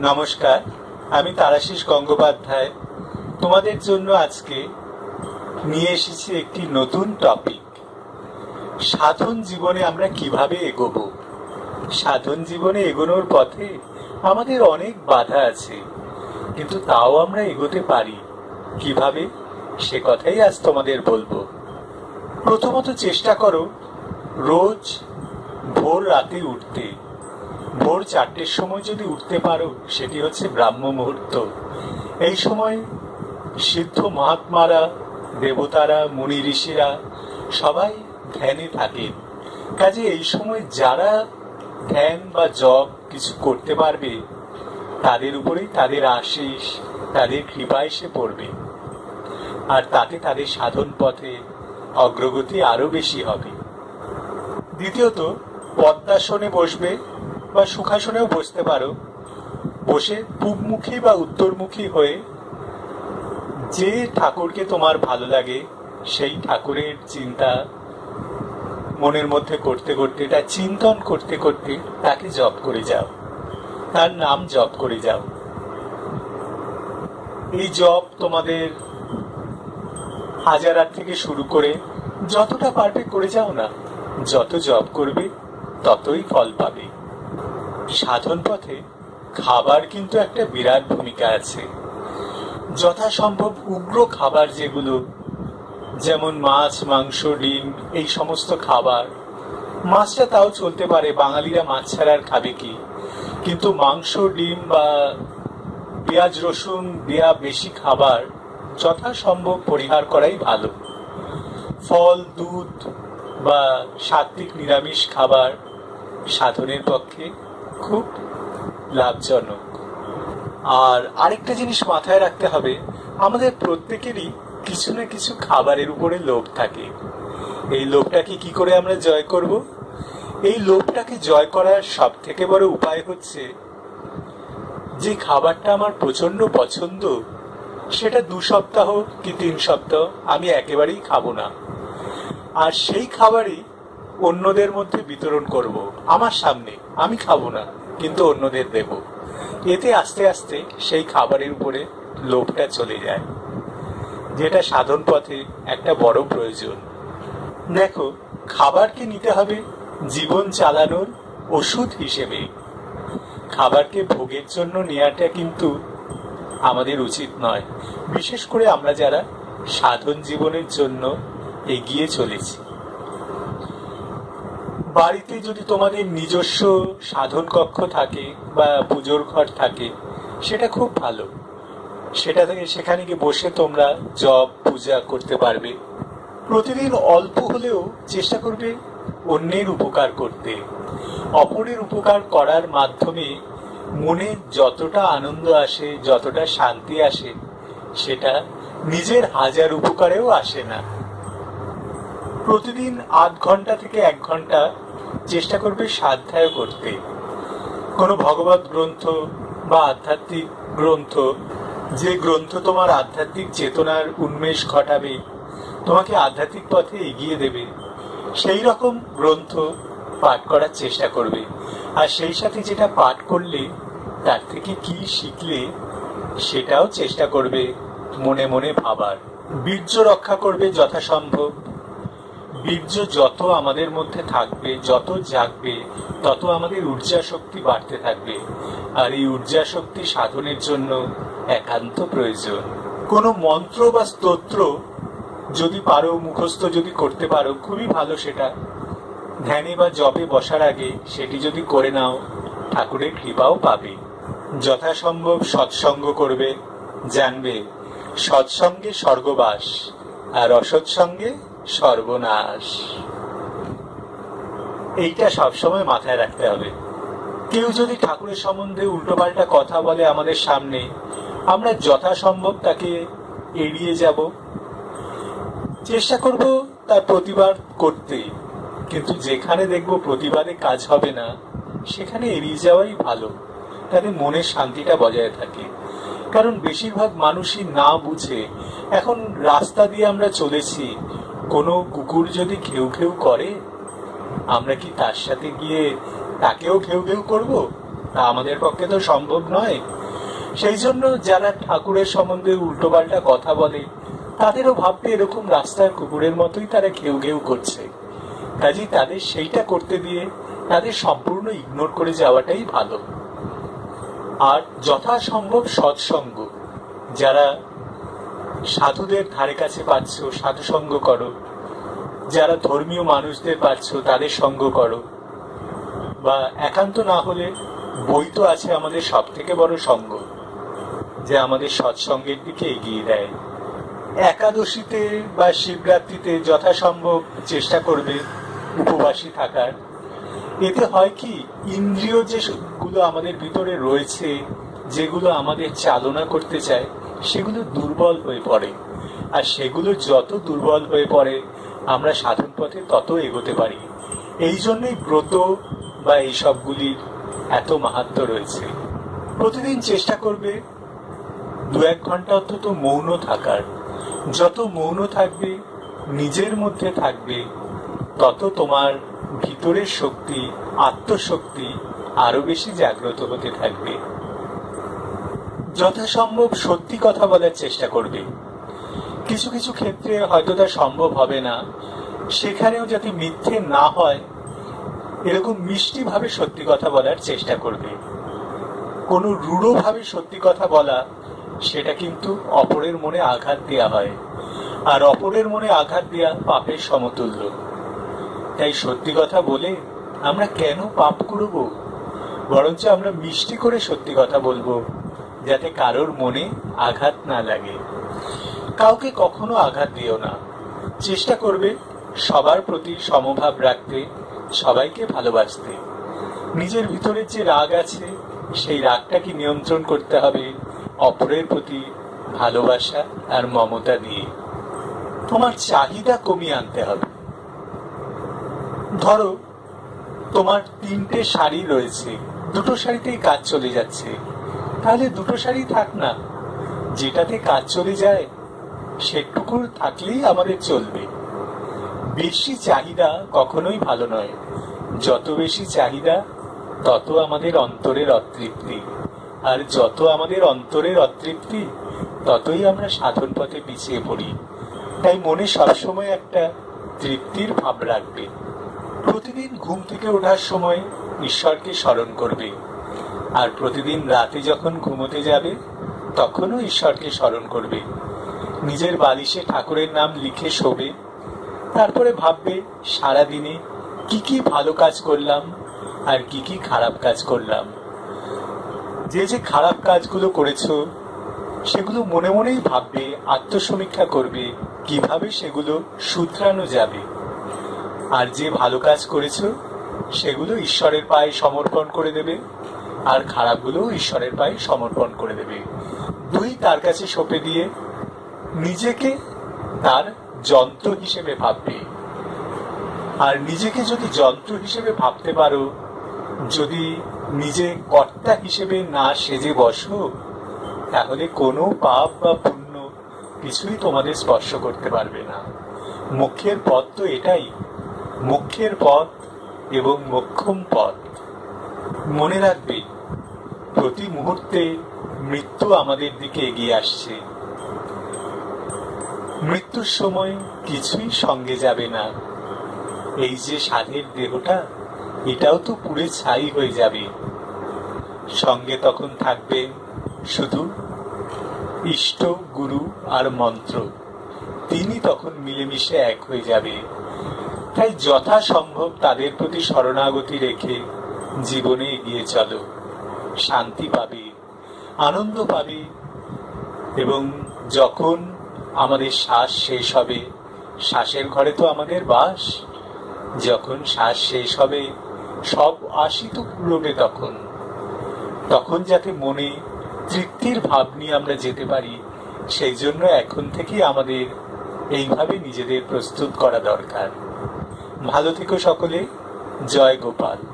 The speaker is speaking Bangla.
নমস্কার, আমি তারাশিস গঙ্গোপাধ্যায় তোমাদের জন্য আজকে নিয়ে এসেছি একটি নতুন টপিক। সাধন জীবনে আমরা কিভাবে এগোবো। সাধন জীবনে এগোনোর পথে আমাদের অনেক বাধা আছে, কিন্তু তাও আমরা এগোতে পারি কিভাবে, সে কথাই আজ তোমাদের বলবো। প্রথমত চেষ্টা করো রোজ ভোর রাতে উঠতে। ভোর 4টের সময় যদি উঠতে পারো, সেটি হচ্ছে ব্রাহ্ম মুহূর্ত। এই সময় সিদ্ধ মহাত্মারা, দেবতারা, মুনি ঋষিরা সবাই ধ্যানে থাকেন। কাজে এই সময় যারা ধ্যান বা জপ কিছু করতে পারবে, তাদের উপরেই তাদের আশীষ, তাদের কৃপা এসে পড়বে, আর তাতে তাদের সাধন পথে অগ্রগতি আরো বেশি হবে। দ্বিতীয়ত, পদ্মাসনে বসবে বা সুখাসনেও বসতে পারো। বসে পূবমুখী বা উত্তরমুখী হয়ে যে ঠাকুরকে তোমার ভালো লাগে সেই ঠাকুরের চিন্তা মনের মধ্যে করতে করতে, এটা চিন্তন করতে করতে তাকে জপ করে যাও, তার নাম জপ করে যাও। এই জপ তোমাদের হাজার থেকে শুরু করে যতটা পারবে করে যাও না। যত জপ করবে ততই ফল পাবে। সাধন পথে খাবার কিন্তু একটা বিরাট ভূমিকা আছে। যথাসম্ভব উগ্র খাবার যেগুলো, যেমন মাছ, মাংস, ডিম, এই সমস্ত খাবার। মাছটা তাও চলতে পারে, বাঙালিরা মাছ ছাড়া আর খাবে কি, কিন্তু মাংস, ডিম বা পেঁয়াজ রসুন দেয়া বেশি খাবার যথাসম্ভব পরিহার করাই ভালো। ফল, দুধ বা সাত্বিক নিরামিষ খাবার সাধনের পক্ষে খুব লাভজনক। আর আরেকটা জিনিস মাথায় রাখতে হবে, আমাদের প্রত্যেকেরই কিছু না কিছু খাবারের উপরে লোভ থাকে। এই লোভটাকে কি করে আমরা জয় করব? এই লোভটাকে জয় করার সব থেকে বড় উপায় হচ্ছে, যে খাবারটা আমার প্রচন্ড পছন্দ সেটা 2 সপ্তাহ কি 3 সপ্তাহ আমি একেবারেই খাবো না, আর সেই খাবারই অন্যদের মধ্যে বিতরণ করব। আমার সামনে আমি খাবো না, কিন্তু অন্যদের দেব। এতে আস্তে আস্তে সেই খাবারের উপরে লোভটা চলে যায়, যেটা সাধন পথে একটা বড় প্রয়োজন। দেখো, খাবারকে নিতে হবে জীবন চালানোর ওষুধ হিসেবে। খাবারকে ভোগের জন্য নেওয়াটা কিন্তু আমাদের উচিত নয়, বিশেষ করে আমরা যারা সাধন জীবনের জন্য এগিয়ে চলেছি। বাড়িতে যদি তোমাদের নিজস্ব সাধন কক্ষ থাকে বা পুজোর ঘর থাকে, সেটা খুব ভালো। সেটা থেকে সেখানে গিয়ে বসে তোমরা জপ পূজা করতে পারবে। প্রতিদিন অল্প হলেও চেষ্টা করবে অন্যের উপকার করতে। অপরের উপকার করার মাধ্যমে মনে যতটা আনন্দ আসে, যতটা শান্তি আসে, সেটা নিজের 1000 উপকারেও আসে না। প্রতিদিন 8 ঘন্টা থেকে 1 ঘন্টা চেষ্টা করবে স্বাধ্যায় করতে। কোনো ভগবত গ্রন্থ বা আধ্যাত্মিক গ্রন্থ, যে গ্রন্থ তোমার আধ্যাত্মিক চেতনার উন্মেষ ঘটাবে, তোমাকে আধ্যাত্মিক পথে এগিয়ে দেবে, সেই রকম গ্রন্থ পাঠ করার চেষ্টা করবে। আর সেই সাথে যেটা পাঠ করলে তার থেকে কি শিখলে সেটাও চেষ্টা করবে মনে মনে ভাবার। বীর্য রক্ষা করবে যথাসম্ভব। বীর্য যত আমাদের মধ্যে থাকবে, যত জাগবে, তত আমাদের ঊর্জা শক্তি বাড়তে থাকবে। আর এই ঊর্জা শক্তি সাধনের জন্য একান্ত প্রয়োজন। কোনো মন্ত্র বা স্তোত্র যদি পারো, মুখস্থ যদি করতে পারো, খুবই ভালো। সেটা ধ্যানে বা জপে বসার আগে সেটি যদি করে নাও, ঠাকুরের কৃপাও পাবে। যথাসম্ভব সৎসঙ্গ করবে। জানবে সৎসঙ্গে স্বর্গবাস, আর অসৎসঙ্গে সর্বনাশ। এইটা সবসময় মাথায় রাখতে হবে। কেউ যদি ঠাকুরের সম্বন্ধে উল্টোপাল্টা কথা বলে আমাদের সামনে, আমরা যথাসম্ভব তাকে এড়িয়ে যাব। চেষ্টা করব তার প্রতিবাদ করতে, কিন্তু যেখানে দেখব প্রতিবাদে কাজ হবে না, সেখানে এড়িয়ে যাওয়াই ভালো। তাতে মনের শান্তিটা বজায় থাকে। কারণ বেশিরভাগ মানুষই না বুঝে। এখন রাস্তা দিয়ে আমরা চলেছি, কোনো কুকুর যদি ঘেউ ঘেউ করে, আমরা কি তার সাথে গিয়ে তাকেও ঘেউ ঘেউ করবো? তা আমাদের পক্ষে তো সম্ভব নয়। সেই জন্য যারা ঠাকুরের সম্বন্ধে উল্টোপাল্টা কথা বলে তাদেরও ভাবতে এরকম রাস্তার কুকুরের মতোই তারা ঘেউ ঘেউ করছে। কাজেই তাদের সেইটা করতে দিয়ে তাদের সম্পূর্ণ ইগনোর করে যাওয়াটাই ভালো। আর যথাসম্ভব সৎসঙ্গ, যারা সাধুদের ধারে কাছে পাচ্ছ সাধু সঙ্গ করো, যারা ধর্মীয় মানুষদের পাচ্ছ তাদের সঙ্গ করো, বা একান্ত না হলে বই তো আছে আমাদের সব থেকে বড় সঙ্গ, যে আমাদের সৎসঙ্গের দিকে এগিয়ে দেয়। একাদশীতে বা শিবরাত্রিতে যথাসম্ভব চেষ্টা করবে উপবাসী থাকার। এতে হয় কি, ইন্দ্রিয় যেগুলো আমাদের ভিতরে রয়েছে, যেগুলো আমাদের চালনা করতে চায়, সেগুলো দুর্বল হয়ে পড়ে। আর সেগুলো যত দুর্বল হয়ে পড়ে আমরা সাধন পথে তত এগোতে পারি। এই জন্যই ব্রত বা এইসবগুলির এত মাহাত্ম্য রয়েছে। প্রতিদিন চেষ্টা করবে 2-1 ঘন্টা অন্তত মৌন থাকার। যত মৌন থাকবে, নিজের মধ্যে থাকবে, তত তোমার ভিতরের শক্তি, আত্মশক্তি আরো বেশি জাগ্রত হতে থাকবে। যথাসম্ভব সত্যি কথা বলার চেষ্টা করবে। কিছু কিছু ক্ষেত্রে হয়তো তা সম্ভব হবে না, সেখানেও যাতে মিথ্যে না হয় এরকম মিষ্টি ভাবে সত্যি কথা বলার চেষ্টা করবে। কোনো রূঢ় ভাবে সত্যি কথা বলা, সেটা কিন্তু অপরের মনে আঘাত দেয়া হয়, আর অপরের মনে আঘাত দেয়া পাপের সমতুল্য। তাই সত্যি কথা বলে আমরা কেন পাপ করব? বরঞ্চ আমরা মিষ্টি করে সত্যি কথা বলবো, যাতে কারোর মনে আঘাত না লাগে। কাউকে কখনো আঘাত দিও না। চেষ্টা করবে সবার প্রতি সমভাব রাখতে, সবাইকে ভালোবাসতে। নিজের ভিতরে যে রাগ আছে, সেই রাগটাকে নিয়ন্ত্রণ করতে হবে অপরের প্রতি ভালোবাসা আর মমতা দিয়ে। তোমার চাহিদা কমিয়ে আনতে হবে। ধরো তোমার 3টে শাড়ি রয়েছে, 2টো শাড়িতেই কাজ চলে যাচ্ছে, তাহলে 2টো শাড়ি থাক না। যেটাতে কাজ চলে যায় সেটুকু থাকলেই আমাদের চলবে। বেশি চাহিদা কখনোই ভালো নয়। যত বেশি চাহিদা তত আমাদের অন্তরের অতৃপ্তি, আর যত আমাদের অন্তরের অতৃপ্তি ততই আমরা সাধন পথে পিছিয়ে পড়ি। তাই মনে সবসময় একটা তৃপ্তির ভাব রাখবে। প্রতিদিন ঘুম থেকে ওঠার সময় ঈশ্বরকে স্মরণ করবে, আর প্রতিদিন রাতে যখন ঘুমোতে যাবে তখনও ঈশ্বরকে স্মরণ করবে। নিজের বালিশে ঠাকুরের নাম লিখে শোবে। তারপরে ভাববে সারাদিনে কি কি ভালো কাজ করলাম আর কি কি খারাপ কাজ করলাম। যে যে খারাপ কাজগুলো করেছো সেগুলো মনে মনেই ভাববে, আত্মসমীক্ষা করবে কিভাবে সেগুলো শুধরানো যাবে। আর যে ভালো কাজ করেছো সেগুলো ঈশ্বরের পায়ে সমর্পণ করে দেবে, আর খারাপগুলো ঈশ্বরের পায়ে সমর্পণ করে দেবে। দুই তার কাছে সঁপে দিয়ে নিজেকে তার যন্ত্র হিসেবে ভাববে। আর নিজেকে যদি যন্ত্র হিসেবে ভাবতে পারো, যদি নিজে কর্তা হিসেবে না সেজে বসো, তাহলে কোনো পাপ বা পুণ্য কিছুই তোমাদের স্পর্শ করতে পারবে না। মোক্ষের পথ তো এটাই, মোক্ষের পথ এবং মোক্ষম পথ। মনে রাখবে, প্রতি মুহূর্তে মৃত্যু আমাদের দিকে এগিয়ে আসছে। মৃত্যুর সময় কিছুই সঙ্গে যাবে না। এই যে সাধের দেহটা, এটাও তো পুড়ে ছাই হয়ে যাবে। সঙ্গে তখন থাকবে শুধু ইষ্ট, গুরু আর মন্ত্র। তিনি তখন মিলেমিশে এক হয়ে যাবে। তাই যথাসম্ভব তাদের প্রতি শরণাগতি রেখে জীবনে এগিয়ে চলো। শান্তি পাবে, আনন্দ পাবে, এবং যখন আমাদের শ্বাস শেষ হবে, শ্বাসের ঘরে তো আমাদের বাস, যখন শ্বাস শেষ হবে সব আশি তো পুরোবে। তখন যাতে মনে তৃপ্তির ভাব নিয়ে আমরা যেতে পারি, সেই জন্য এখন থেকে আমাদের এইভাবে নিজেদের প্রস্তুত করা দরকার। ভালো থেকো সকলে। জয় গোপাল।